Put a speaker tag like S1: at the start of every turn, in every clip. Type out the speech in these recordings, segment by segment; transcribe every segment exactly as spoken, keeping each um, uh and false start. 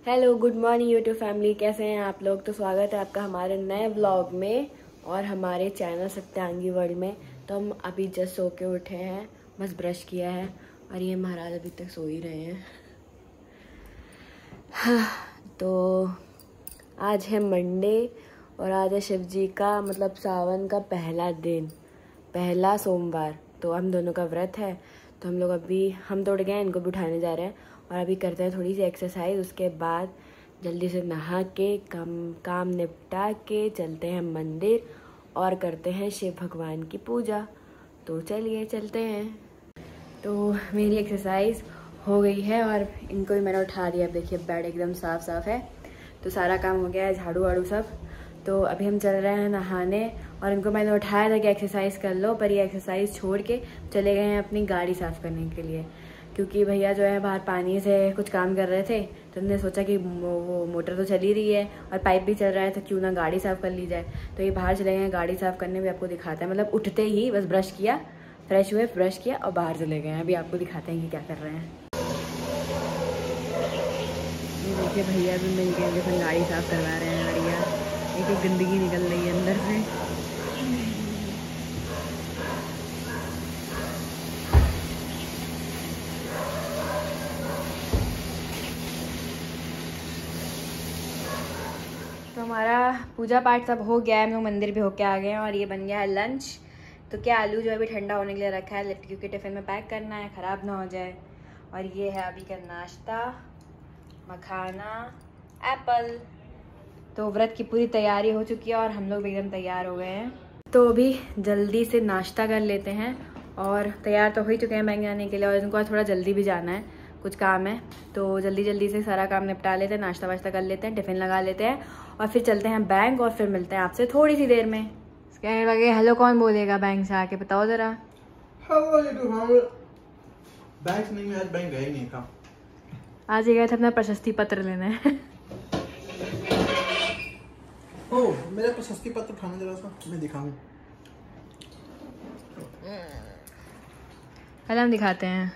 S1: Hello good morning YouTube family, कैसे हैं आप लोग। तो स्वागत है आपका हमारे नए व्लॉग में और हमारे चैनल सत्यांगी वर्ल्ड में। तो हम अभी जस्ट सो के उठे हैं, बस ब्रश किया है और ये महाराज अभी तक सो ही रहे हैं। हाँ, तो आज है मंडे और आज है शिव जी का मतलब सावन का पहला दिन, पहला सोमवार। तो हम दोनों का व्रत है। तो हम लोग अभी हम तो उठ गए हैं, इनको भी उठाने जा रहे हैं और अभी करते हैं थोड़ी सी एक्सरसाइज। उसके बाद जल्दी से नहा के काम काम निपटा के चलते हैं मंदिर और करते हैं शिव भगवान की पूजा। तो चलिए चलते हैं। तो मेरी एक्सरसाइज हो गई है और इनको भी मैंने उठा दिया। अब देखिए बेड एकदम साफ साफ है, तो सारा काम हो गया है, झाड़ू वाड़ू सब। तो अभी हम चल रहे हैं नहाने और इनको मैंने उठाया था कि एक्सरसाइज कर लो, पर ये एक्सरसाइज छोड़ के चले गए हैं अपनी गाड़ी साफ़ करने के लिए। क्योंकि भैया जो है बाहर पानी से कुछ काम कर रहे थे, तो उन्होंने सोचा कि वो मोटर तो चल ही रही है और पाइप भी चल रहा है, तो क्यों ना गाड़ी साफ़ कर ली जाए। तो ये बाहर चले गए हैं गाड़ी साफ़ करने। भी आपको दिखाते हैं, मतलब उठते ही बस ब्रश किया, फ्रेश हुए, ब्रश किया और बाहर चले गए हैं। अभी आपको दिखाते हैं कि क्या कर रहे हैं। ये देखिए भैया भी मिल गए, देखो गाड़ी साफ़ करवा रहे हैं। बढ़िया, एक एक गंदगी निकल रही है अंदर से। तो हमारा पूजा पाठ सब हो गया है, हम लोग मंदिर भी होके आ गए हैं और ये बन गया है लंच। तो क्या आलू जो अभी ठंडा होने के लिए रखा है, क्योंकि टिफ़िन में पैक करना है, ख़राब ना हो जाए। और ये है अभी का नाश्ता, मखाना, एप्पल। तो व्रत की पूरी तैयारी हो चुकी है और हम लोग भी एकदम तैयार हो गए हैं। तो अभी जल्दी से नाश्ता कर लेते हैं और तैयार तो हो ही चुके हैं बैंक जाने के लिए और इनको थोड़ा जल्दी भी जाना है, कुछ काम है। तो जल्दी जल्दी से सारा काम निपटा लेते हैं, नाश्ता वाश्ता कर लेते हैं, टिफ़िन लगा लेते हैं और फिर चलते हैं बैंक और फिर मिलते हैं आपसे थोड़ी सी देर में। कहने लगे हेलो कौन बोलेगा बैंक से आके, बताओ ज़रा।
S2: बैंक नहीं में आज बैंक गए नहीं था।
S1: आज ही गए थे अपना प्रशस्ति पत्र लेने।
S2: ओह, मेरा प्रशस्ति पत्र उठाना जरा सा, मैं दिखाऊं।
S1: पहले हम दिखाते हैं।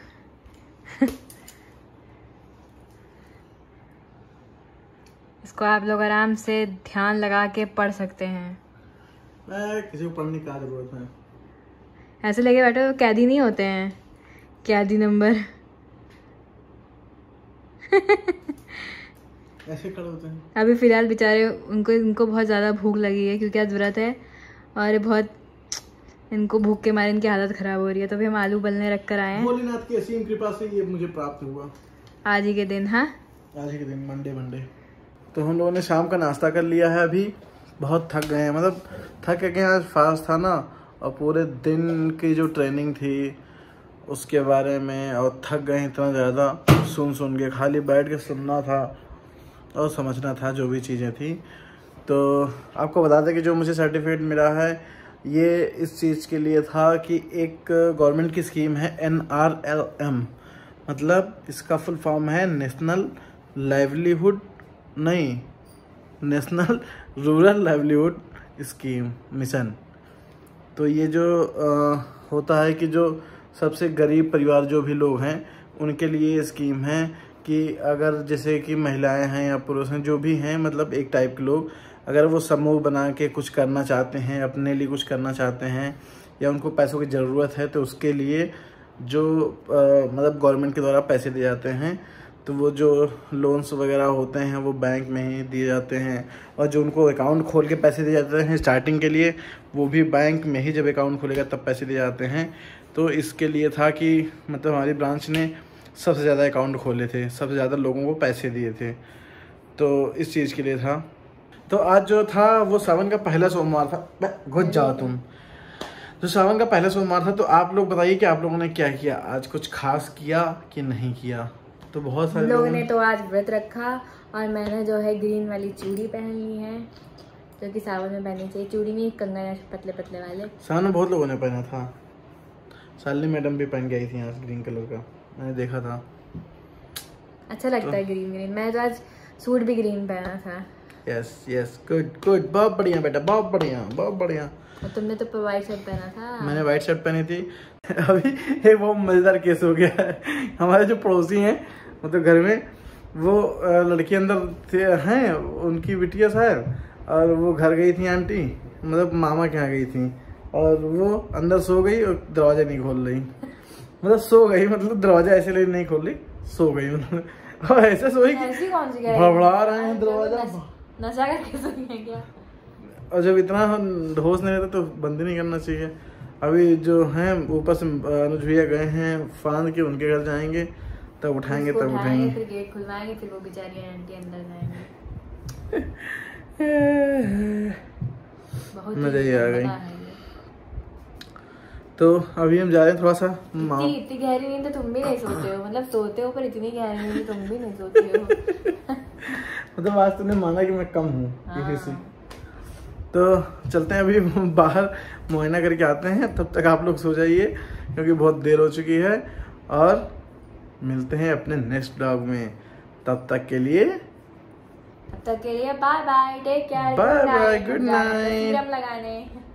S1: इसको आप लोग आराम से ध्यान लगा के पढ़ सकते हैं।
S2: मैं किसी को पढ़ने की जरूरत है।
S1: ऐसे लगे बैठे तो कैदी नहीं होते हैं, कैदी नंबर।
S2: ऐसे खड़े होते हैं।
S1: अभी फिलहाल बेचारे उनको इनको बहुत ज़्यादा भूख लगी है क्योंकि आज व्रत है और बहुत इनको भूख के मारे इनकी हालत ख़राब हो रही है। तो अभी हम आलू उबलने रख कर आए हैं।
S2: भोलेनाथ की असीम कृपा से ये मुझे प्राप्त हुआ
S1: आज ही के दिन। हाँ,
S2: आज ही के दिन, मंडे मंडे। तो हम लोगों ने शाम का नाश्ता कर लिया है। अभी बहुत थक गए हैं, मतलब थक गए, आज फास्ट था ना और पूरे दिन की जो ट्रेनिंग थी उसके बारे में, और थक गए इतना ज़्यादा सुन सुन के, खाली बैठ के सुनना था और समझना था जो भी चीज़ें थी। तो आपको बता दें कि जो मुझे सर्टिफिकेट मिला है ये इस चीज़ के लिए था कि एक गवर्नमेंट की स्कीम है एन आर एल एम, मतलब इसका फुल फॉर्म है नेशनल लाइवलीहुड नहीं national rural livelihood scheme mission. तो ये जो आ, होता है कि जो सबसे गरीब परिवार जो भी लोग हैं उनके लिए ये स्कीम है कि अगर जैसे कि महिलाएं हैं या पुरुष हैं, जो भी हैं, मतलब एक टाइप के लोग, अगर वो समूह बना के कुछ करना चाहते हैं, अपने लिए कुछ करना चाहते हैं या उनको पैसों की ज़रूरत है, तो उसके लिए जो आ, मतलब गवर्नमेंट के द्वारा पैसे दिए जाते हैं, तो वो जो लोन्स वगैरह होते हैं वो बैंक में ही दिए जाते हैं। और जो उनको अकाउंट खोल के पैसे दिए जाते हैं स्टार्टिंग के लिए, वो भी बैंक में ही जब अकाउंट खोलेगा तब पैसे दिए जाते हैं। तो इसके लिए था कि मतलब हमारी ब्रांच ने सबसे ज़्यादा अकाउंट खोले थे, सबसे ज़्यादा लोगों को पैसे दिए थे, तो इस चीज़ के लिए था। तो आज जो था वो सावन का पहला सोमवार था। घुस जाओ तुम। तो सावन का पहला सोमवार था। तो आप लोग बताइए कि आप लोगों ने क्या किया आज, कुछ खास किया कि नहीं किया। तो बहुत सारे
S1: लोगों ने तो आज व्रत रखा और मैंने जो है ग्रीन वाली चूड़ी पहन ली है, जो कि सावन में पहननी चाहिए। चूड़ी नहीं, कंगन है पतले पतले वाले।
S2: सावन में बहुत लोगों ने पहना था, शालिनी मैडम भी पहन के आई थी आज ग्रीन कलर का, मैंने देखा था। अच्छा
S1: लगता तो, है ग्रीन ग्रीन। मैं तो आज सूट भी ग्रीन पहना था।
S2: यस यस, गुड गुड, बहुत बढ़िया बेटा, बहुत बढ़िया बहुत बढ़िया।
S1: और तुमने तो व्हाइट शर्ट पहना था।
S2: मैंने व्हाइट शर्ट पहनी थी। अभी एक बहुत मजेदार केस हो गया है। हमारे जो पड़ोसी हैं मतलब घर में, वो लड़की अंदर हैं, उनकी बिटिया शायद, और वो घर गई थी आंटी, मतलब मामा के यहाँ गई थी, और वो अंदर सो गई और दरवाजा नहीं खोल रही। मतलब सो गई, मतलब दरवाजा ऐसे ले नहीं खोल रही, सो गई मतलब। और ऐसे सोई भड़बड़ा रहे हैं दरवाजा,
S1: नशा करके सोई है क्या?
S2: और जब इतना होश नहीं रहता तो बंद ही नहीं करना चाहिए। अभी जो हैं ऊपर से अनुज भैया गए हैं फांद के, उनके घर जाएंगे तब उठाएंगे, तब उठाएंगे,
S1: फिर गेट खुलवाएंगे, फिर वो बेचारी आंटी अंदर जाएंगे। बहुत
S2: मजा ही आ गई। तो अभी हम जा रहे हैं थोड़ा सा।
S1: इतनी इतनी गहरी नींद तो तुम भी नहीं सोते हो, मतलब सोते हो पर इतनी गहरी नींद तुम भी नहीं सोते हो।
S2: मतलब आज तुमने माना कि मैं कम हूँ किसी से। तो चलते हैं अभी बाहर मुआयना करके आते हैं, तब तक आप लोग सो जाइए क्योंकि बहुत देर हो चुकी है, और मिलते हैं अपने नेक्स्ट ब्लॉग में। तब तक के लिए
S1: तब तक के लिए bye bye, take care,
S2: bye bye, good night.
S1: लगाने